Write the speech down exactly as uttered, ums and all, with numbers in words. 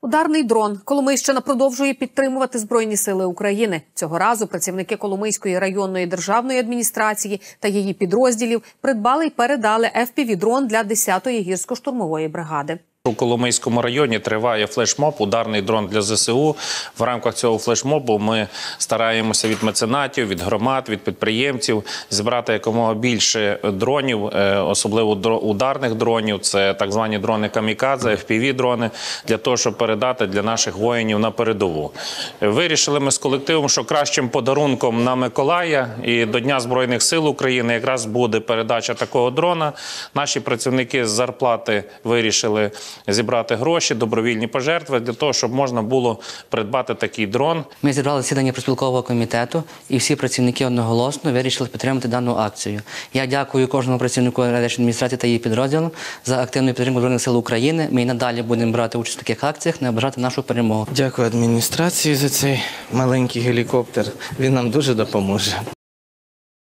Ударний дрон. Коломийщина продовжує підтримувати Збройні сили України. Цього разу працівники Коломийської районної державної адміністрації та її підрозділів придбали й передали еф пі ві-дрон для десятої гірсько-штурмової бригади. У Коломийському районі триває флешмоб «Ударний дрон для зе се у». В рамках цього флешмобу ми стараємося від меценатів, від громад, від підприємців зібрати якомога більше дронів, особливо ударних дронів, це так звані дрони камікадзе, еф пі ві-дрони, для того, щоб передати для наших воїнів на передову. Вирішили ми з колективом, що кращим подарунком на Миколая і до Дня Збройних сил України якраз буде передача такого дрона. Наші працівники з зарплати вирішили зібрати гроші, добровільні пожертви для того, щоб можна було придбати такий дрон. Ми зібрали засідання профспілкового комітету і всі працівники одноголосно вирішили підтримати дану акцію. Я дякую кожному працівнику райадміністрації та її підрозділу за активну підтримку Збройних сил України. Ми і надалі будемо брати участь в таких акціях, наближати нашу перемогу. Дякую адміністрації за цей маленький гелікоптер. Він нам дуже допоможе.